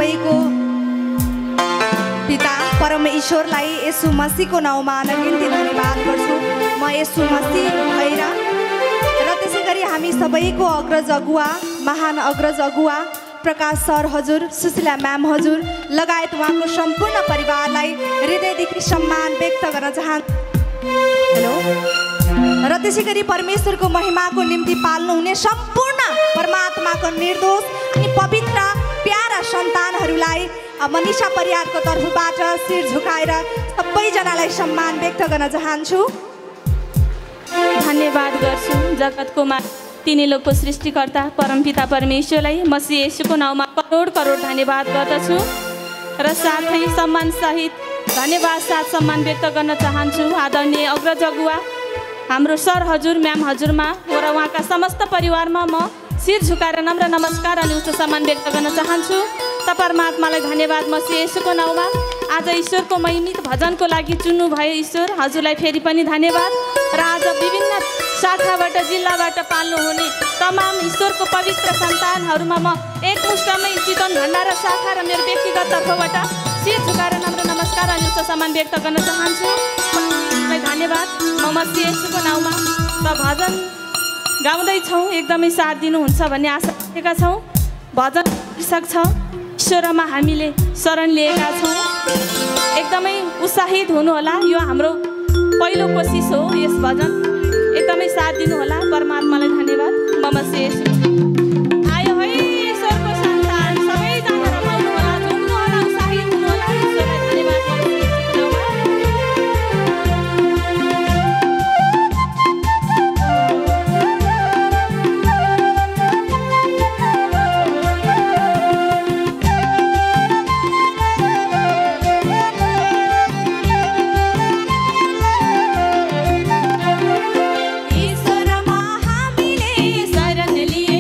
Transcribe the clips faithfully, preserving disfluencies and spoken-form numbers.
सबैको पिता परमेश्वरलाई येशू मसीहको नाउँमा अनगिन्ती धन्यवाद गर्छु। म येशू मसीह भएर र त्यसै गरी हामी सबैको अग्रज अगुवा, महान अग्रज अगुवा प्रकाश सर हजुर, सुशीला म्याम हजुर लगायत उहाँको सम्पूर्ण परिवारलाई हृदयदेखि सम्मान व्यक्त गर्न चाहन्छु। हेलो। र त्यसै गरी परमेश्वरको महिमाको निम्ति पाल्नुहुने सम्पूर्ण परमात्माको निर्दोष अनि पवित्र प्यारा सन्तानहरूलाई मनिषा परिवारको तर्फबाट शिर झुकाएर सबैजनालाई सम्मान व्यक्त गर्न चाहन्छु। धन्यवाद गर्छु जगतको मा तिनी लोकको सृष्टिकर्ता परमपिता परमेश्वरलाई मसीह येशूको नाउँमा करोड करोड धन्यवाद गर्दछु र साथै सम्मान सहित धन्यवाद साथ सम्मान व्यक्त गर्न चाहन्छु आदरणीय अग्रज अगुवा हाम्रो सर हजुर, म्याम हजुरमा र उहाँका समस्त परिवारमा म शिर झुकाएर नम्र नमस्कार अनि उच्च सम्मान व्यक्त गर्न चाहन्छु। त परमात्मालाई धन्यवाद मसीह येशूको नाउँमा। आज ईश्वरको महिमित भजनको लागि चुन्नु भयो ईश्वर, हजुरलाई फेरि पनि धन्यवाद। र आज विभिन्न शाखाबाट जिल्लाबाट पाल्नुहुने तमाम ईश्वरको पवित्र सन्तानहरूमा म एकमुष्टमै चितवन भण्डारा शाखा र मेरो व्यक्तिगत तर्फबाट शिर झुकाएर नम्र नमस्कार अनि उच्च सम्मान व्यक्त गर्न चाहन्छु। धन्यवाद। म मसीह येशूको नाउँमा र भजन गाउँदैछौँ, एकदमै साथ दिनुहुन्छ भन्ने आशा राखेका छौँ। भजन शीर्षक छ ईश्वरमा हामीले शरण लिएका छौँ। एकदमै उत्साहित हुनुहोला, यो हाम्रो पहिलो कोसिस हो। यस भजन एकदमै साथ दिनुहोला। परमात्मालाई धन्यवाद। म मसीह येशू आयो है ईश्वरको सन्तान सबैजना रमाउनुहोला, झुम्नुहोला, उत्साहित हुनुहोला। ईश्वरलाई धन्यवाद। ईश्वरमा हामीले शरण लिए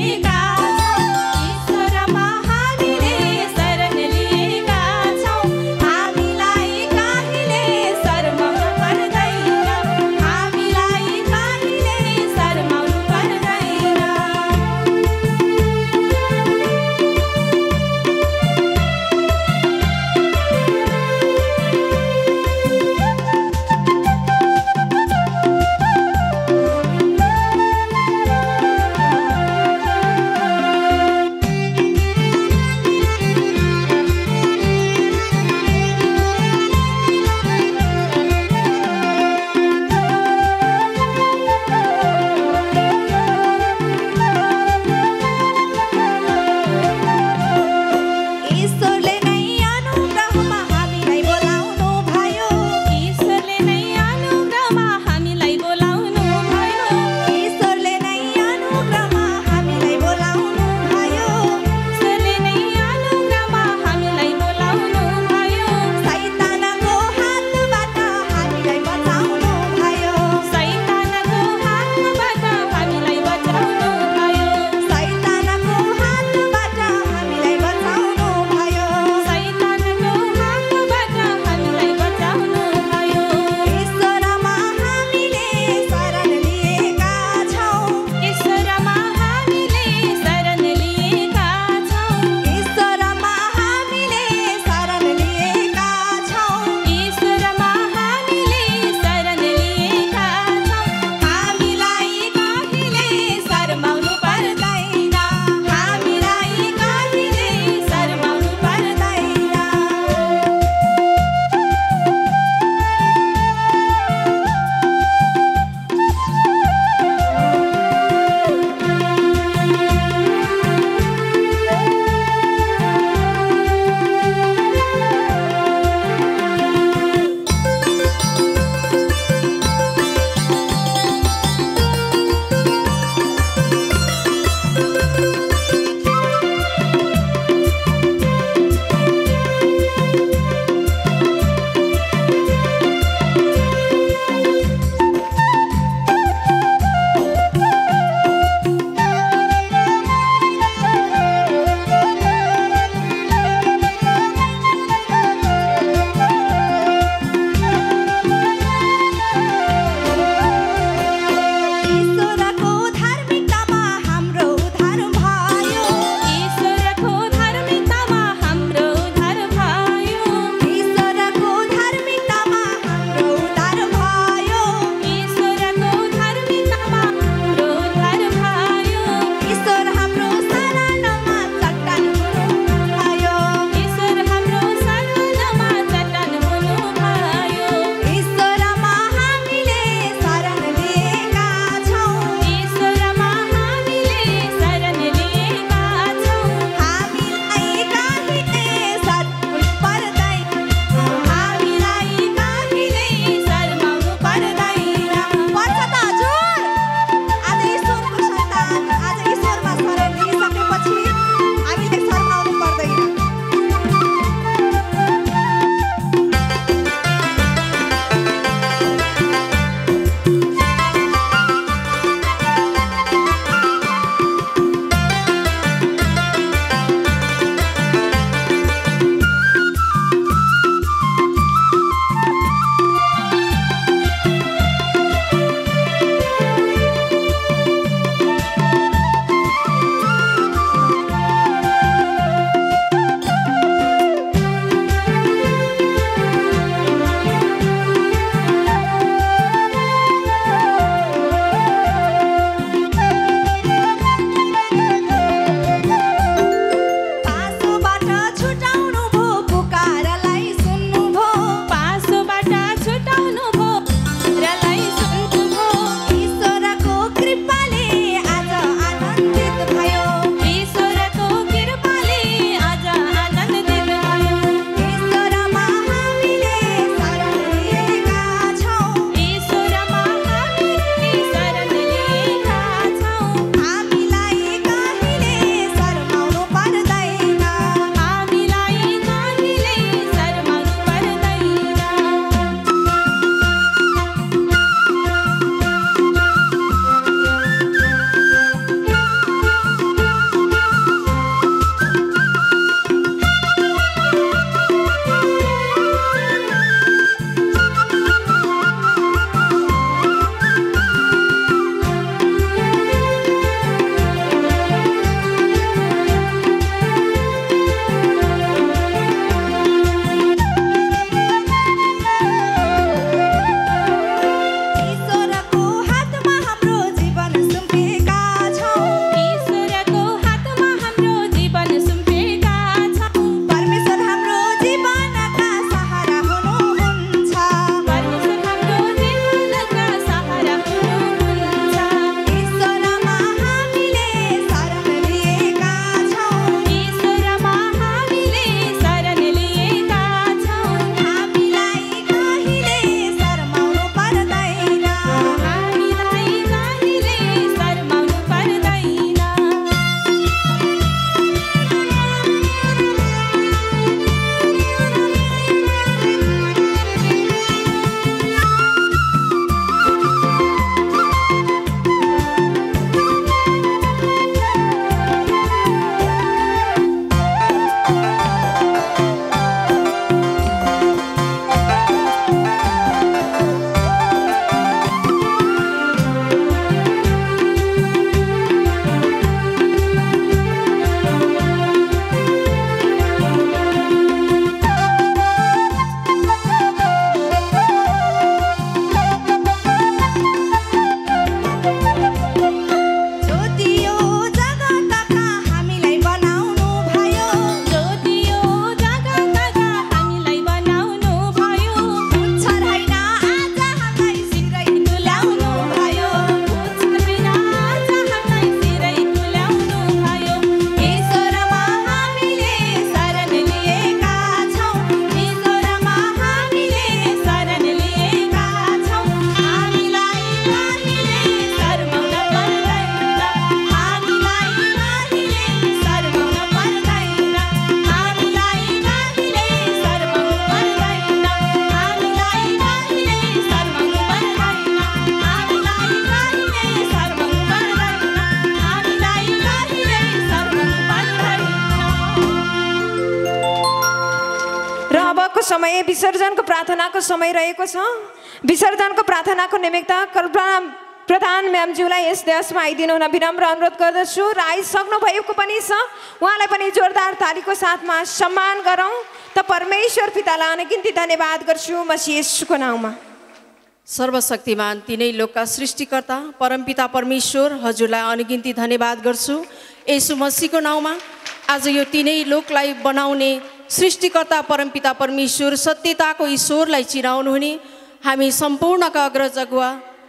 समय विसर्जनको प्रार्थनाको समय रहेको छ। विसर्जनको प्रार्थनाको निमित्त कल्पना प्रधान म्यामज्यूलाई यस देशमा आइदिनु हुन विनम्र अनुरोध गर्दछु र आइसक्नु भएको पनि छ। उहाँलाई पनि जोरदार तालीको साथमा सम्मान गरौँ। त परमेश्वर पितालाई अनगिन्ती धन्यवाद गर्छु मसीह येशूको नाउँमा। सर्वशक्तिमान तिनै लोकका सृष्टिकर्ता परमपिता परमेश्वर हजुरलाई अनगिन्ती धन्यवाद गर्छु येशू मसीहको नाउँमा। आज यो तिनै लोकलाई बनाउने सृष्टिकर्ता परमपिता परमेश्वर सत्यताको ईश्वरलाई चिनाउनु हुने हामी सम्पूर्णका अग्रज अगुवा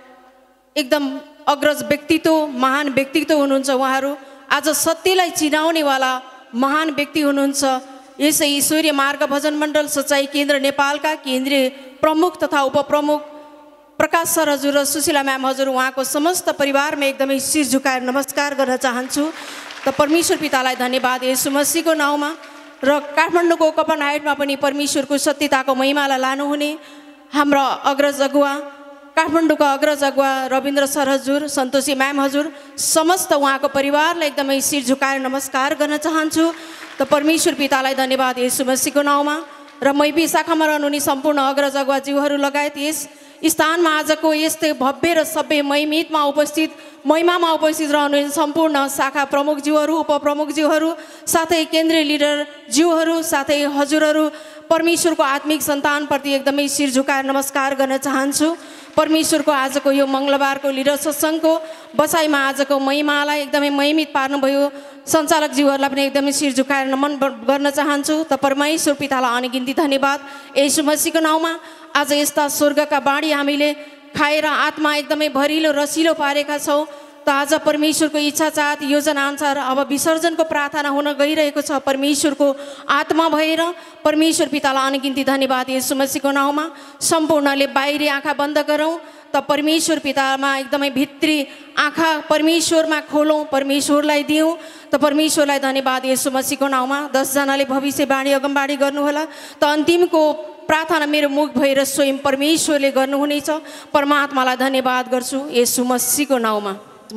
एकदम अग्रज व्यक्तित्व महान व्यक्तित्व हुनुहुन्छ। उहाँहरू आज सत्यलाई चिनाउनेवाला महान व्यक्ति हुनुहुन्छ। यसै ईश्वरीय मार्ग भजन मण्डल सच्चाई केन्द्र नेपालका केन्द्रीय प्रमुख तथा उपप्रमुख प्रकाश सर हजुर र सुशीला म्याम हजुर उहाँको समस्त परिवारमा एकदमै शिर झुकाएर नमस्कार गर्न चाहन्छु। त परमेश्वर पितालाई धन्यवाद येशू मसीहको नाउँमा। र काठमाडौँको कपनहाइटमा पनि परमेश्वरको सत्यताको महिमालाई लानुहुने हाम्रा अग्रज अगुवा काठमाडौँका अग्रज अगुवा रविन्द्र सर हजुर सन्तोषी म्याम हजुर समस्त उहाँको परिवारलाई एकदमै शिर झुकाएर नमस्कार गर्न चाहन्छु। त परमेश्वर पितालाई धन्यवाद येशू मसीहको नाउँमा। र मैबी शाखामा रहनुहुने सम्पूर्ण अग्रज अगुवाज्यूहरू लगायत यस स्थानमा आजको यस्तै भव्य र सबै महिमितमा उपस्थित महिमामा उपस्थित रहनुहुने सम्पूर्ण शाखा प्रमुखज्यूहरू उपप्रमुखज्यूहरू साथै केन्द्रीय लिडरज्यूहरू साथै हजुरहरू परमेश्वरको आत्मिक सन्तानप्रति एकदमै शिर झुकाएर नमस्कार गर्न चाहन्छु। परमेश्वरको आजको यो मङ्गलबारको लिडर सत्सङ्गको बसाइमा आजको महिमालाई एकदमै महिमित पार्नुभयो सञ्चालकज्यूहरूलाई पनि एकदमै शिर झुकाएर नमन गर्न चाहन्छु। त परमेश्वर पितालाई अनगिन्ती धन्यवाद येशू मसीहको नाउँमा। आज यस्ता स्वर्गका बाणी हामीले खाएर आत्मा एकदमै भरिलो रसिलो पारेका छौँ। त आज परमेश्वरको इच्छा चाहत योजना अनुसार अब विसर्जनको प्रार्थना हुन गइरहेको छ। परमेश्वरको आत्मा भएर परमेश्वर पितालाई अनगिन्ती धन्यवाद येशू मसीहको नाउँमा। सम्पूर्णले बाहिरी आँखा बन्द गरौँ। त परमेश्वर पितामा एकदमै भित्री आँखा परमेश्वरमा खोलौँ परमेश्वरलाई दिउँ। त परमेश्वरलाई धन्यवाद येशू मसीहको नाउँमा। दसजनाले भविष्यवाणी अगमबाडी गर्नुहोला। त अन्तिमको प्रार्थना मेरो मुख भएर स्वयं परमेश्वरले गर्नुहुनेछ। परमात्मालाई धन्यवाद गर्छु येशू मसीहको नाउँमा।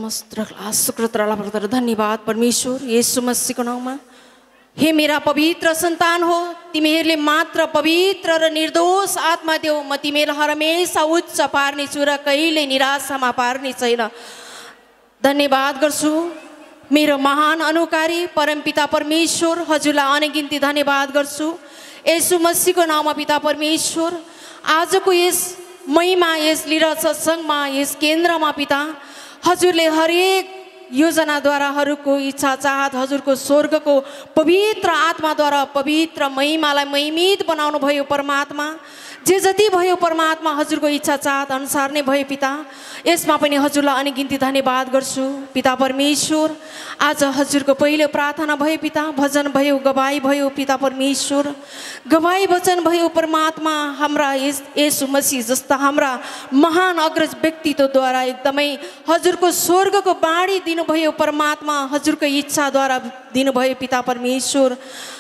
धन्यवाद परमेश्वर येशू मसीहको नाउँमा। हे मेरा पवित्र सन्तान हो तिमीहरूले मात्र पवित्र र निर्दोष आत्मा देऊ म तिमीलाई हमेसा उच्च पार्नेछु र कहिल्यै निराशामा पार्ने छैन। धन्यवाद गर्छु मेरो महान अनुकारी परमपिता परमेश्वर हजुरलाई अनगिन्ती धन्यवाद गर्छु येशू मसीहको नाउँमा। पिता परमेश्वर आजको यस महिमा यस लिडर सत्सङ्गमा यस केन्द्रमा पिता हजुरले हरेक योजनाद्वाराहरूको इच्छा चाहत हजुरको स्वर्गको पवित्र आत्माद्वारा पवित्र महिमालाई महिमित बनाउनु भयो परमात्मा। जे जति भयो परमात्मा हजुरको इच्छा चाहत अनुसार नै भयो पिता। यसमा पनि हजुरलाई अनगिन्ती धन्यवाद गर्छु पिता परमेश्वर। आज हजुरको पहिलो प्रार्थना भयो पिता भजन भयो गवाई भयो पिता परमेश्वर। गवाई वचन भयो परमात्मा हाम्रा येशू मसीह जस्ता हाम्रा महान अग्रज व्यक्तित्वद्वारा एकदमै हजुरको स्वर्गको बाणी दिनुभयो परमात्मा हजुरको इच्छाद्वारा दिनुभयो पिता परमेश्वर।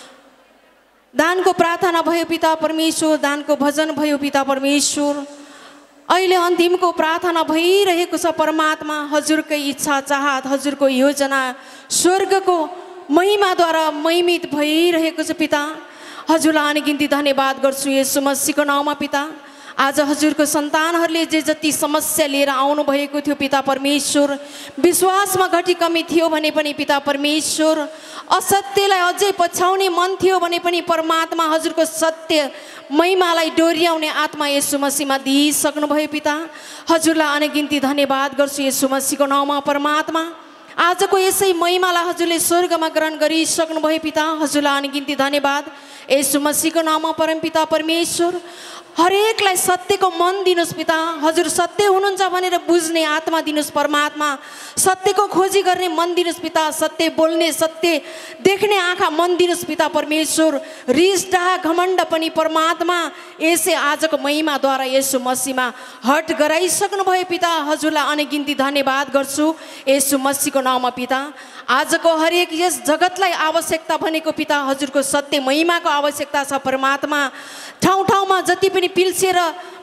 दानको प्रार्थना भयो पिता परमेश्वर दानको भजन भयो पिता परमेश्वर। अहिले अन्तिमको प्रार्थना भइरहेको छ परमात्मा हजुरकै इच्छा चाहत हजुरको योजना स्वर्गको महिमाद्वारा महिमित भइरहेको छ पिता। हजुरलाई अनगिन्ती धन्यवाद गर्छु येशू मसीहको नाउँमा पिता। आज हजुरको सन्तानहरूले जे जति समस्या लिएर आउनु भएको थियो पिता परमेश्वर विश्वासमा घटी कमी थियो भने पनि पिता परमेश्वर असत्यलाई अझै पछ्याउने मन थियो भने पनि परमात्मा हजुरको सत्य महिमालाई डोर्याउने आत्मा येशू मसीहमा दिइसक्नुभयो पिता। हजुरलाई अनगिन्ती धन्यवाद गर्छु येशू मसीहको नाउँमा परमात्मा। आजको यसै महिमालाई हजुरले स्वर्गमा ग्रहण गरिसक्नुभयो पिता। हजुरलाई अनगिन्ती धन्यवाद येशू मसीहको नाउँमा परमपिता परमेश्वर। हरेकलाई सत्यको मन दिनुहोस् पिता। हजुर सत्य हुनुहुन्छ भनेर बुझ्ने आत्मा दिनुहोस् परमात्मा। सत्यको खोजी गर्ने मन दिनुहोस् पिता। सत्य बोल्ने सत्य देख्ने आँखा मन दिनुहोस् पिता परमेश्वर। रिस डाहा घमण्ड पनि परमात्मा यसै आजको महिमाद्वारा येशू मसीहमा हट गराइसक्नु भयो पिता। हजुरलाई अनगिन्ती धन्यवाद गर्छु येशू मसीहको नाउँमा पिता। आजको हरेक यस जगतलाई आवश्यकता भनेको पिता हजुरको सत्य महिमाको आवश्यकता छ परमात्मा। ठाउँ ठाउँमा जति पनि पिल्सेर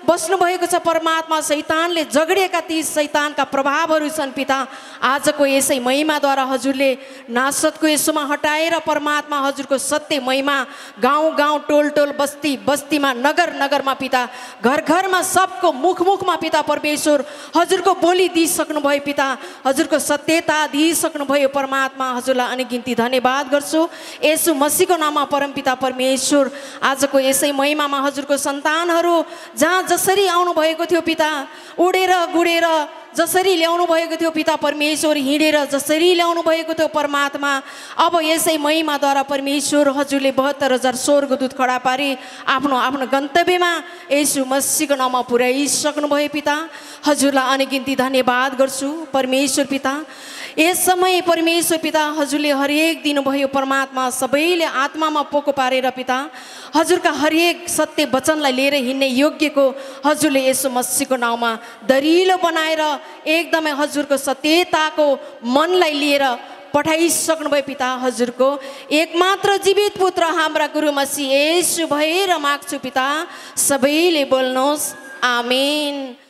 बस्नुभएको छ परमात्मा। शैतानले झगडेका ती शैतानका प्रभावहरू छन् पिता, आजको यसै महिमाद्वारा हजुरले नासरतको यसोमा हटाएर परमात्मा हजुरको सत्य महिमा गाउँ गाउँ टोल टोल बस्ती बस्तीमा नगर नगरमा पिता घर घरमा सबको मुख मुखमा पिता परमेश्वर हजुरको बोली दिइसक्नुभयो पिता, हजुरको सत्यता दिइसक्नुभयो परमात्मा। हजुरलाई अनगिन्ती धन्यवाद गर्छु येशू मसीहको नाममा परमपिता परमेश्वर। आजको यसै महिमामा हजुरको सन्तानहरू जहाँ जसरी आउनुभएको थियो पिता, उडेर गुडेर जसरी ल्याउनु भएको थियो पिता परमेश्वर, हिँडेर जसरी ल्याउनु भएको थियो परमात्मा, अब यसै महिमाद्वारा परमेश्वर हजुरले बहत्तर हजार स्वर्गदूत खडा पारी आफ्नो आफ्नो गन्तव्यमा येशू मसीहको नाममा पुर्याइसक्नुभयो पिता। हजुरलाई अनगिन्ती धन्यवाद गर्छु परमेश्वर पिता। यस समय परमेश्वर पिता हजुरले हरेक दिनुभयो परमात्मा, सबैले आत्मामा पोको पारेर पिता हजुरका हरेक सत्य वचनलाई लिएर हिँड्ने योग्यको हजुरले येशू मसीहको नाममा दरिलो बनाएर एकदमै हजुरको सत्यताको मनलाई लिएर पठाइसक्नुभयो पिता। हजुरको एकमात्र जीवित पुत्र हाम्रा गुरु मसीह येशू भएर माग्छु पिता, सबैले बोल्नुहोस् आमेन।